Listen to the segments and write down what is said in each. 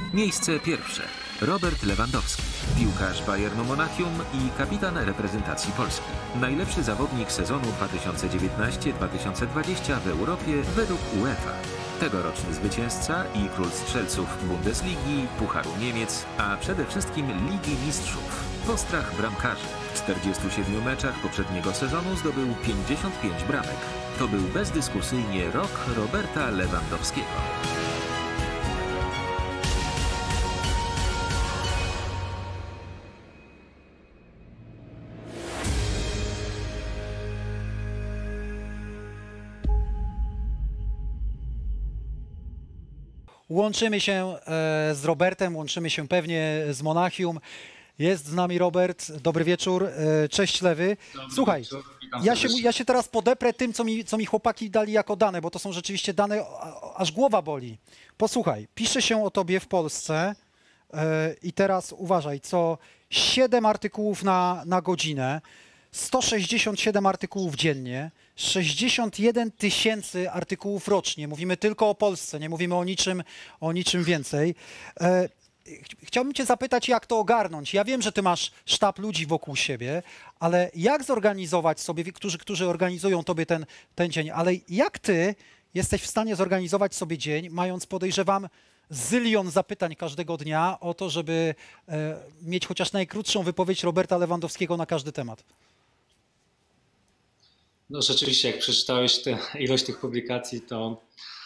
Miejsce pierwsze. Robert Lewandowski, piłkarz Bayernu Monachium i kapitan reprezentacji Polski. Najlepszy zawodnik sezonu 2019-2020 w Europie według UEFA. Tegoroczny zwycięzca i król strzelców Bundesligi, Pucharu Niemiec, a przede wszystkim Ligi Mistrzów. Postrach bramkarzy. W 47 meczach poprzedniego sezonu zdobył 55 bramek. To był bezdyskusyjnie rok Roberta Lewandowskiego. Łączymy się z Robertem, łączymy się pewnie z Monachium. Jest z nami Robert. Dobry wieczór. Cześć Lewy. Słuchaj, ja się teraz podeprę tym, co mi chłopaki dali jako dane, bo to są rzeczywiście dane, aż głowa boli. Posłuchaj, pisze się o tobie w Polsce i teraz uważaj, co 7 artykułów na godzinę, 167 artykułów dziennie, 61 000 artykułów rocznie. Mówimy tylko o Polsce, nie mówimy o niczym więcej. Chciałbym cię zapytać, jak to ogarnąć. Ja wiem, że ty masz sztab ludzi wokół siebie, ale jak zorganizować sobie, którzy organizują tobie ten dzień, ale jak ty jesteś w stanie zorganizować sobie dzień, mając, podejrzewam, zylion zapytań każdego dnia o to, żeby mieć chociaż najkrótszą wypowiedź Roberta Lewandowskiego na każdy temat? No rzeczywiście, jak przeczytałeś ilość tych publikacji, to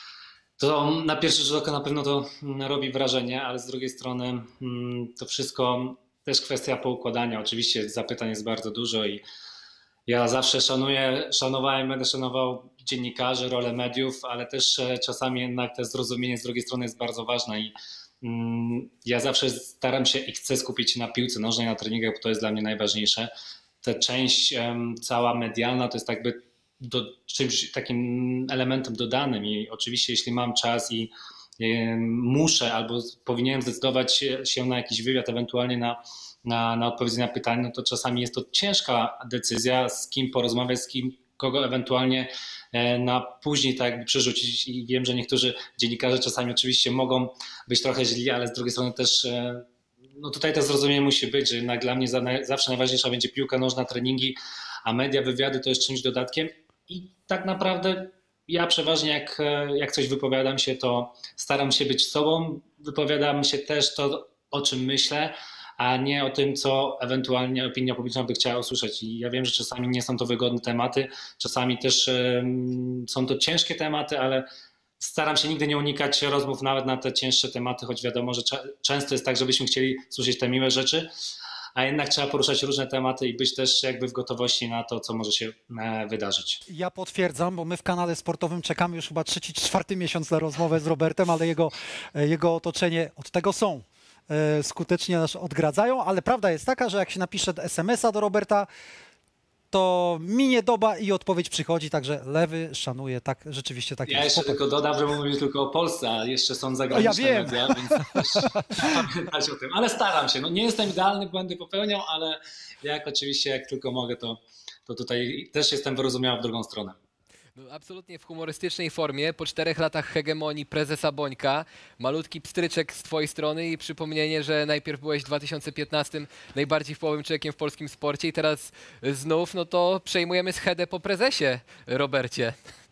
na pierwszy rzut oka na pewno to robi wrażenie, ale z drugiej strony to wszystko też kwestia poukładania. Oczywiście zapytań jest bardzo dużo i ja zawsze szanowałem, będę szanował dziennikarzy, rolę mediów, ale też czasami jednak to zrozumienie z drugiej strony jest bardzo ważne i ja zawsze staram się i chcę skupić się na piłce nożnej, na treningach, bo to jest dla mnie najważniejsze. Ta część cała medialna to jest jakby czymś takim elementem dodanym i oczywiście jeśli mam czas i muszę albo powinienem zdecydować się na jakiś wywiad, ewentualnie na odpowiedzi na pytanie, no to czasami jest to ciężka decyzja, z kim porozmawiać, kogo ewentualnie na później tak jakby przerzucić i wiem, że niektórzy dziennikarze czasami oczywiście mogą być trochę źli, ale z drugiej strony też no tutaj to zrozumienie musi być, że jednak dla mnie zawsze najważniejsza będzie piłka nożna, treningi, a media, wywiady to jest czymś dodatkiem i tak naprawdę ja przeważnie jak coś wypowiadam się, to staram się być sobą, wypowiadam się też to, o czym myślę, a nie o tym, co ewentualnie opinia publiczna by chciała usłyszeć. I ja wiem, że czasami nie są to wygodne tematy, czasami też są to ciężkie tematy, ale staram się nigdy nie unikać rozmów nawet na te cięższe tematy, choć wiadomo, że często jest tak, żebyśmy chcieli słyszeć te miłe rzeczy, a jednak trzeba poruszać różne tematy i być też jakby w gotowości na to, co może się wydarzyć. Ja potwierdzam, bo my w kanale sportowym czekamy już chyba 3-4 miesiąc na rozmowę z Robertem, ale jego otoczenie od tego są. Skutecznie nas odgradzają, ale prawda jest taka, że jak się napisze SMS-a do Roberta, to minie doba i odpowiedź przychodzi, także Lewy szanuje, tak, rzeczywiście tak jest. Ja jeszcze tylko dodam, że mówię tylko o Polsce, a jeszcze są zagraniczne media, więc też pamiętać o tym. Ale staram się, no nie jestem idealny, błędy popełniam, ale oczywiście jak tylko mogę, to tutaj też jestem wyrozumiały w drugą stronę. No, absolutnie w humorystycznej formie, po 4 latach hegemonii prezesa Bońka, malutki pstryczek z twojej strony i przypomnienie, że najpierw byłeś w 2015 najbardziej wpływowym człowiekiem w polskim sporcie i teraz znów, no to przejmujemy schedę po prezesie, Robercie.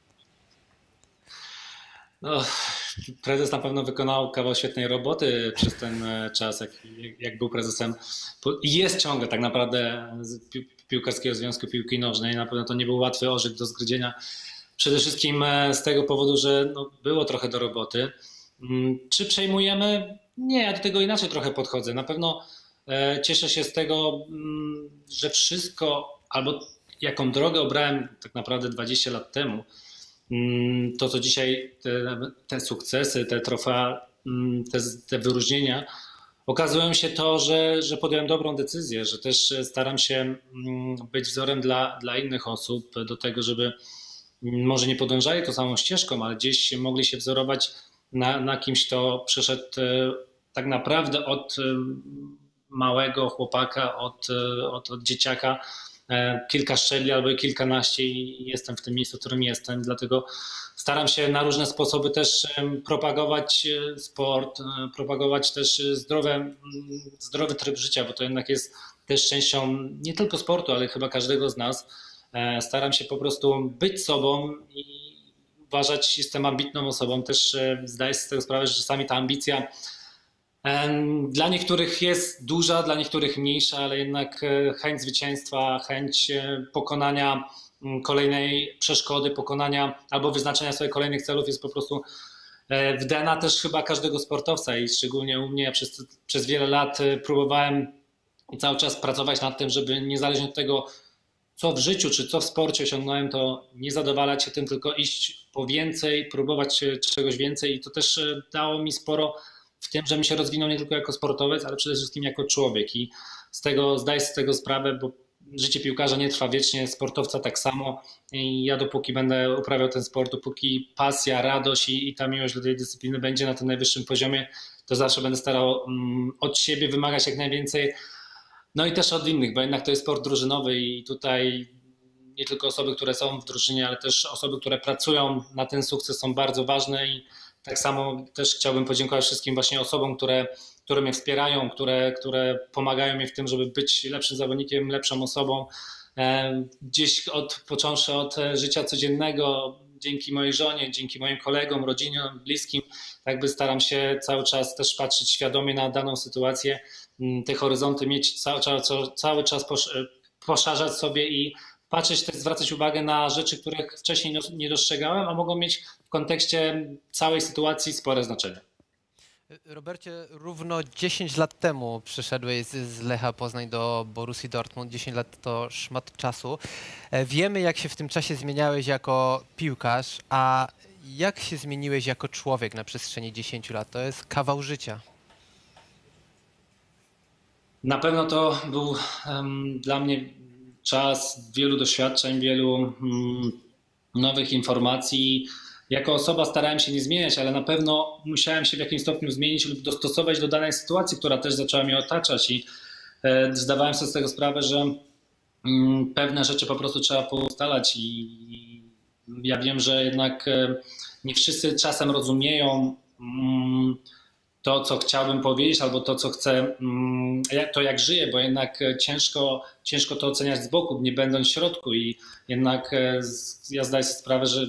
No, prezes na pewno wykonał kawał świetnej roboty przez ten czas, jak był prezesem. I jest ciągle tak naprawdę Piłkarskiego Związku Piłki Nożnej. Na pewno to nie był łatwy orzech do zgryzienia. Przede wszystkim z tego powodu, że no, było trochę do roboty. Czy przejmujemy? Nie, ja do tego inaczej trochę podchodzę. Na pewno cieszę się z tego, że wszystko, albo jaką drogę obrałem tak naprawdę 20 lat temu, to co dzisiaj, te sukcesy, te trofea, te wyróżnienia, okazują się to, że podjąłem dobrą decyzję, że też staram się być wzorem dla innych osób do tego, żeby może nie podążali tą samą ścieżką, ale gdzieś mogli się wzorować na kimś, kto przeszedł tak naprawdę od małego chłopaka, od dzieciaka kilka szczebli albo kilkanaście i jestem w tym miejscu, w którym jestem. Dlatego staram się na różne sposoby też propagować sport, propagować też zdrowy tryb życia, bo to jednak jest też częścią nie tylko sportu, ale chyba każdego z nas. Staram się po prostu być sobą i uważać, jestem ambitną osobą. Też zdaję sobie z tego sprawę, że czasami ta ambicja dla niektórych jest duża, dla niektórych mniejsza, ale jednak chęć zwycięstwa, chęć pokonania kolejnej przeszkody, pokonania albo wyznaczenia sobie kolejnych celów jest po prostu w DNA też chyba każdego sportowca i szczególnie u mnie. Ja przez wiele lat próbowałem i cały czas pracować nad tym, żeby niezależnie od tego, co w życiu czy co w sporcie osiągnąłem, to nie zadowalać się tym, tylko iść po więcej, próbować czegoś więcej i to też dało mi sporo w tym, że mi się rozwinął nie tylko jako sportowiec, ale przede wszystkim jako człowiek i zdaję sobie z tego sprawę, bo życie piłkarza nie trwa wiecznie, sportowca tak samo i ja dopóki będę uprawiał ten sport, dopóki pasja, radość i ta miłość do tej dyscypliny będzie na tym najwyższym poziomie, to zawsze będę starał od siebie wymagać jak najwięcej, no i też od innych, bo jednak to jest sport drużynowy i tutaj nie tylko osoby, które są w drużynie, ale też osoby, które pracują na ten sukces są bardzo ważne i tak samo też chciałbym podziękować wszystkim właśnie osobom, które mnie wspierają, które pomagają mi w tym, żeby być lepszym zawodnikiem, lepszą osobą. Gdzieś począwszy od życia codziennego, dzięki mojej żonie, dzięki moim kolegom, rodzinie, bliskim, jakby staram się cały czas też patrzeć świadomie na daną sytuację, te horyzonty mieć cały czas poszerzać sobie i patrzeć, też zwracać uwagę na rzeczy, których wcześniej nie dostrzegałem, a mogą mieć w kontekście całej sytuacji spore znaczenie. Robercie, równo 10 lat temu przyszedłeś z Lecha Poznań do Borussii Dortmund. 10 lat to szmat czasu. Wiemy, jak się w tym czasie zmieniałeś jako piłkarz, a jak się zmieniłeś jako człowiek na przestrzeni 10 lat? To jest kawał życia. Na pewno to był dla mnie czas wielu doświadczeń, wielu nowych informacji. Jako osoba starałem się nie zmieniać, ale na pewno musiałem się w jakimś stopniu zmienić lub dostosować do danej sytuacji, która też zaczęła mnie otaczać i zdawałem sobie z tego sprawę, że pewne rzeczy po prostu trzeba poustalać i ja wiem, że jednak nie wszyscy czasem rozumieją to, co chciałbym powiedzieć, albo to, co chcę, to jak żyję, bo jednak ciężko to oceniać z boku, nie będąc w środku i jednak ja zdaję sobie sprawę, że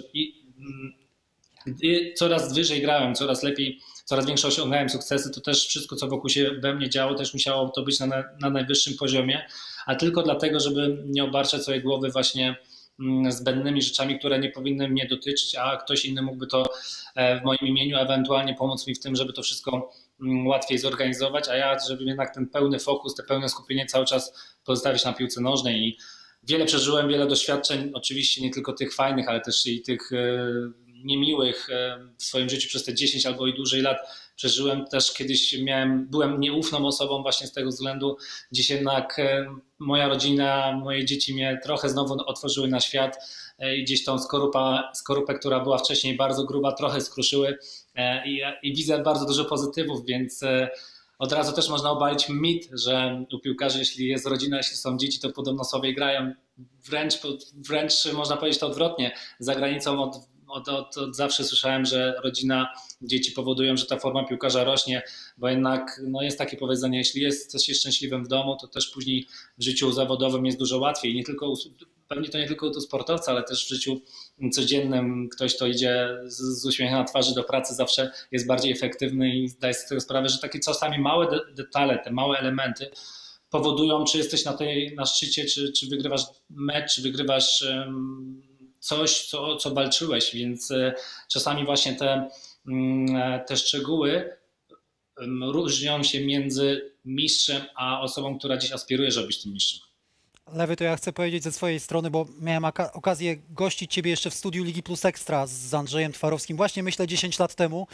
coraz wyżej grałem, coraz lepiej, coraz większe osiągałem sukcesy, to też wszystko, co wokół się we mnie działo, też musiało to być na najwyższym poziomie, a tylko dlatego, żeby nie obarczać swojej głowy właśnie zbędnymi rzeczami, które nie powinny mnie dotyczyć, a ktoś inny mógłby to w moim imieniu ewentualnie pomóc mi w tym, żeby to wszystko łatwiej zorganizować, a ja, żeby jednak ten pełny fokus, te pełne skupienie cały czas pozostawić na piłce nożnej i wiele przeżyłem, wiele doświadczeń, oczywiście nie tylko tych fajnych, ale też i tych niemiłych w swoim życiu przez te 10 albo i dłużej lat przeżyłem. Też kiedyś byłem nieufną osobą właśnie z tego względu. Dziś jednak moja rodzina, moje dzieci mnie trochę znowu otworzyły na świat i gdzieś tą skorupę, która była wcześniej bardzo gruba, trochę skruszyły i widzę bardzo dużo pozytywów, więc od razu też można obalić mit, że u piłkarzy, jeśli jest rodzina, jeśli są dzieci, to podobno sobie grają. Wręcz można powiedzieć to odwrotnie. Za granicą od zawsze słyszałem, że rodzina, dzieci powodują, że ta forma piłkarza rośnie, bo jednak jest takie powiedzenie, jeśli jest się szczęśliwym w domu, to też później w życiu zawodowym jest dużo łatwiej. Pewnie to nie tylko u sportowca, ale też w życiu codziennym ktoś, kto idzie z uśmiechem na twarzy do pracy, zawsze jest bardziej efektywny i zdaje sobie z tego sprawę, że takie czasami małe detale, te małe elementy powodują, czy jesteś na szczycie, czy wygrywasz mecz, czy wygrywasz coś, co walczyłeś, więc czasami właśnie te szczegóły różnią się między mistrzem a osobą, która dziś aspiruje, żeby być tym mistrzem. Lewy, to ja chcę powiedzieć ze swojej strony, bo miałem okazję gościć Ciebie jeszcze w studiu Ligi Plus Ekstra z Andrzejem Twarowskim, właśnie myślę 10 lat temu.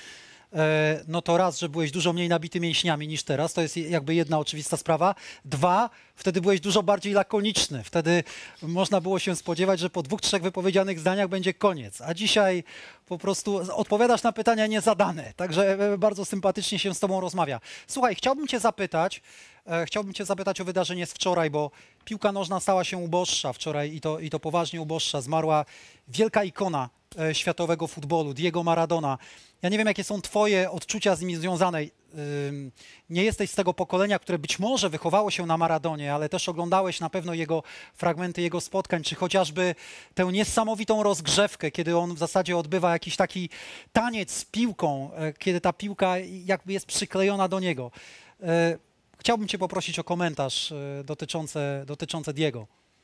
No to raz, że byłeś dużo mniej nabity mięśniami niż teraz, to jest jakby jedna oczywista sprawa. Dwa, Wtedy byłeś dużo bardziej lakoniczny. Wtedy można było się spodziewać, że po 2-3 wypowiedzianych zdaniach będzie koniec. A dzisiaj po prostu odpowiadasz na pytania niezadane. Także bardzo sympatycznie się z tobą rozmawia. Słuchaj, chciałbym cię zapytać o wydarzenie z wczoraj, bo piłka nożna stała się uboższa wczoraj i to poważnie uboższa. Zmarła wielka ikona światowego futbolu, Diego Maradona. Ja nie wiem, jakie są twoje odczucia z nim związane. Nie jesteś z tego pokolenia, które być może wychowało się na Maradonie, ale też oglądałeś na pewno jego fragmenty, jego spotkań, czy chociażby tę niesamowitą rozgrzewkę, kiedy on w zasadzie odbywa jakiś taki taniec z piłką, kiedy ta piłka jakby jest przyklejona do niego. Chciałbym cię poprosić o komentarz dotyczący Diego.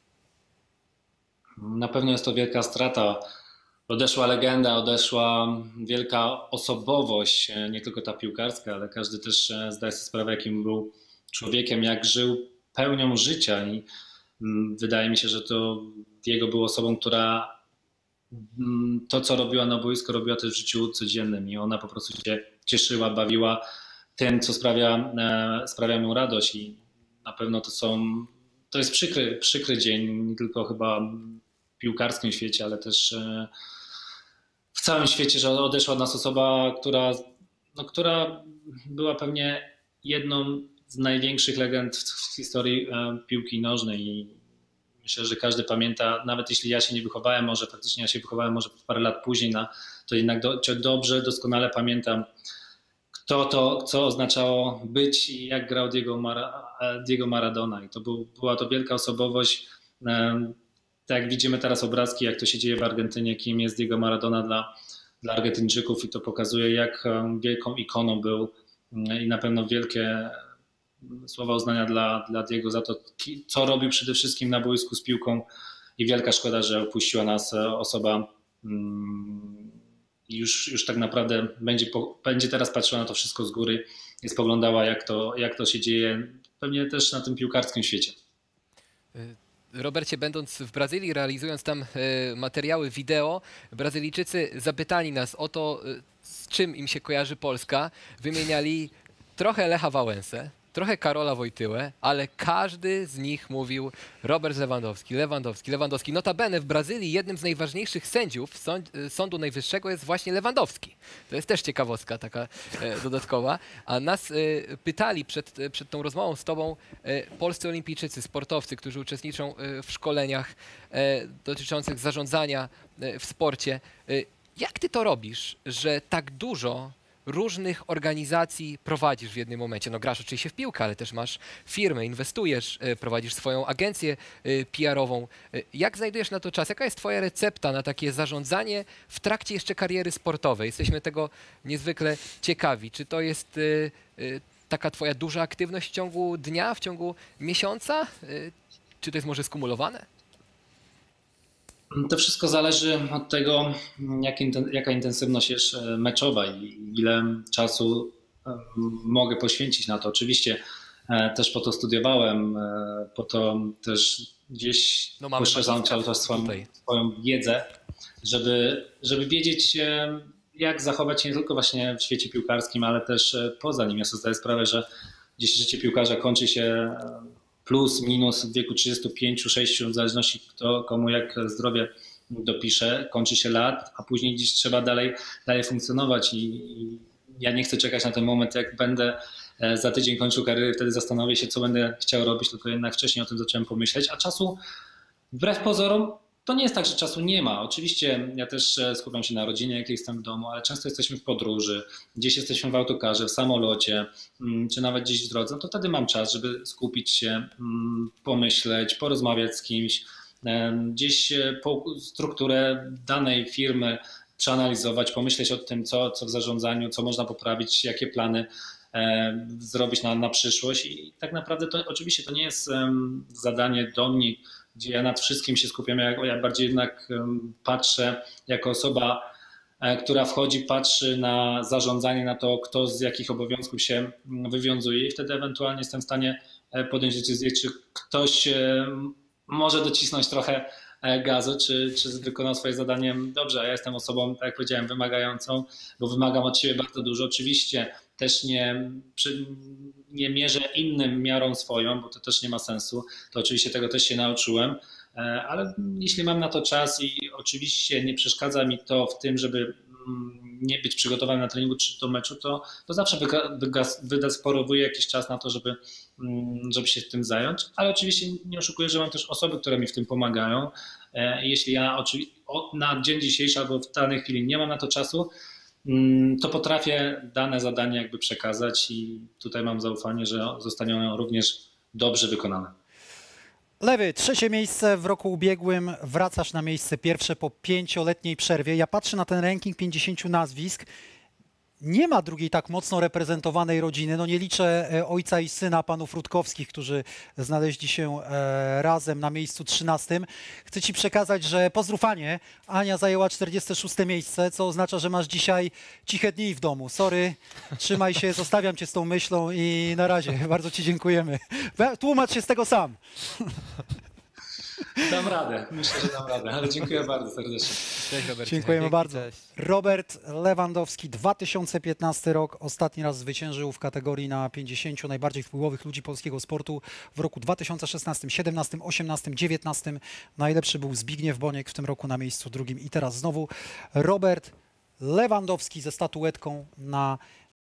Na pewno jest to wielka strata. Odeszła legenda, odeszła wielka osobowość, nie tylko ta piłkarska, ale każdy też zdaje sobie sprawę, jakim był człowiekiem, jak żył pełnią życia. I wydaje mi się, że to Diego był osobą, która to, co robiła na boisku, robiła też w życiu codziennym i ona po prostu się cieszyła, bawiła tym, co sprawia mu radość i na pewno to jest przykry dzień, nie tylko chyba w piłkarskim świecie, ale też w całym świecie, że odeszła od nas osoba, która była pewnie jedną z największych legend w historii piłki nożnej i myślę, że każdy pamięta, nawet jeśli ja się nie wychowałem, może faktycznie ja się wychowałem może parę lat później, to jednak doskonale pamiętam, co oznaczało być i jak grał Diego Maradona. I była to wielka osobowość. Tak jak widzimy teraz obrazki, jak to się dzieje w Argentynie, kim jest Diego Maradona dla Argentyńczyków i to pokazuje, jak wielką ikoną był i na pewno wielkie słowa uznania dla Diego za to, co robił przede wszystkim na boisku z piłką i wielka szkoda, że opuściła nas osoba i już tak naprawdę będzie teraz patrzyła na to wszystko z góry i spoglądała, jak to się dzieje, pewnie też na tym piłkarskim świecie. Robercie, będąc w Brazylii, realizując tam materiały wideo, Brazylijczycy zapytali nas o to, z czym im się kojarzy Polska. Wymieniali trochę Lecha Wałęsę, trochę Karola Wojtyłę, ale każdy z nich mówił Robert Lewandowski. Notabene w Brazylii jednym z najważniejszych sędziów Sądu Najwyższego jest właśnie Lewandowski. To jest też ciekawostka taka dodatkowa. A nas pytali przed tą rozmową z tobą polscy olimpijczycy, sportowcy, którzy uczestniczą w szkoleniach dotyczących zarządzania w sporcie. Jak ty to robisz, że tak dużo różnych organizacji prowadzisz w jednym momencie? No grasz oczywiście w piłkę, ale też masz firmę, inwestujesz, prowadzisz swoją agencję PR-ową. Jak znajdujesz na to czas? Jaka jest twoja recepta na takie zarządzanie w trakcie jeszcze kariery sportowej? Jesteśmy tego niezwykle ciekawi. Czy to jest taka twoja duża aktywność w ciągu dnia, w ciągu miesiąca? Czy to jest może skumulowane? To wszystko zależy od tego, jaka intensywność jest meczowa i ile czasu mogę poświęcić na to. Oczywiście też po to studiowałem, po to też gdzieś poszerzam cały czas swoją wiedzę, żeby wiedzieć, jak zachować się nie tylko właśnie w świecie piłkarskim, ale też poza nim. Ja sobie zdaję sprawę, że gdzieś życie piłkarza kończy się plus, minus w wieku 35-6, w zależności kto komu jak zdrowie dopisze, kończy się lat, a później gdzieś trzeba dalej funkcjonować i ja nie chcę czekać na ten moment, jak będę za tydzień kończył karierę, wtedy zastanowię się, co będę chciał robić, tylko jednak wcześniej o tym zacząłem pomyśleć, a czasu wbrew pozorom to nie jest tak, że czasu nie ma. Oczywiście ja też skupiam się na rodzinie, jak jestem w domu, ale często jesteśmy w podróży, gdzieś jesteśmy w autokarze, w samolocie, czy nawet gdzieś w drodze, to wtedy mam czas, żeby skupić się, pomyśleć, porozmawiać z kimś, gdzieś strukturę danej firmy przeanalizować, pomyśleć o tym, co w zarządzaniu, co można poprawić, jakie plany zrobić na przyszłość i tak naprawdę to oczywiście to nie jest zadanie do mnie, gdzie ja nad wszystkim się skupiam, ja bardziej jednak patrzę jako osoba, która wchodzi, patrzy na zarządzanie, na to, kto z jakich obowiązków się wywiązuje i wtedy ewentualnie jestem w stanie podjąć decyzję, czy ktoś może docisnąć trochę gazu, czy wykonał swoje zadanie dobrze. A ja jestem osobą, tak jak powiedziałem, wymagającą, bo wymagam od siebie bardzo dużo. Oczywiście też nie mierzę innym miarą swoją, bo to też nie ma sensu. To oczywiście tego też się nauczyłem, ale jeśli mam na to czas i oczywiście nie przeszkadza mi to w tym, żeby nie być przygotowany na treningu czy do meczu, to zawsze wydasporowuję jakiś czas na to, żeby się tym zająć, ale oczywiście nie oszukuję, że mam też osoby, które mi w tym pomagają. Jeśli ja na dzień dzisiejszy albo w danej chwili nie mam na to czasu, to potrafię dane zadanie jakby przekazać i tutaj mam zaufanie, że zostanie ono również dobrze wykonane. Lewy, 3. miejsce w roku ubiegłym, wracasz na miejsce pierwsze po 5-letniej przerwie. Ja patrzę na ten ranking 50 nazwisk. Nie ma drugiej tak mocno reprezentowanej rodziny. No nie liczę ojca i syna panów Rutkowskich, którzy znaleźli się razem na miejscu 13. Chcę ci przekazać, że pozdrów Anię. Ania zajęła 46. miejsce, co oznacza, że masz dzisiaj ciche dni w domu. Sorry, trzymaj się, zostawiam cię z tą myślą i na razie. Bardzo ci dziękujemy. Tłumacz się z tego sam. Dam radę, myślę, że dam radę, ale dziękuję bardzo serdecznie. Cześć, Robert. Dziękujemy bardzo. Cześć. Robert Lewandowski, 2015 rok, ostatni raz zwyciężył w kategorii na 50 najbardziej wpływowych ludzi polskiego sportu w roku 2016, 17, 18, 19. Najlepszy był Zbigniew Boniek w tym roku na miejscu drugim i teraz znowu Robert Lewandowski ze statuetką na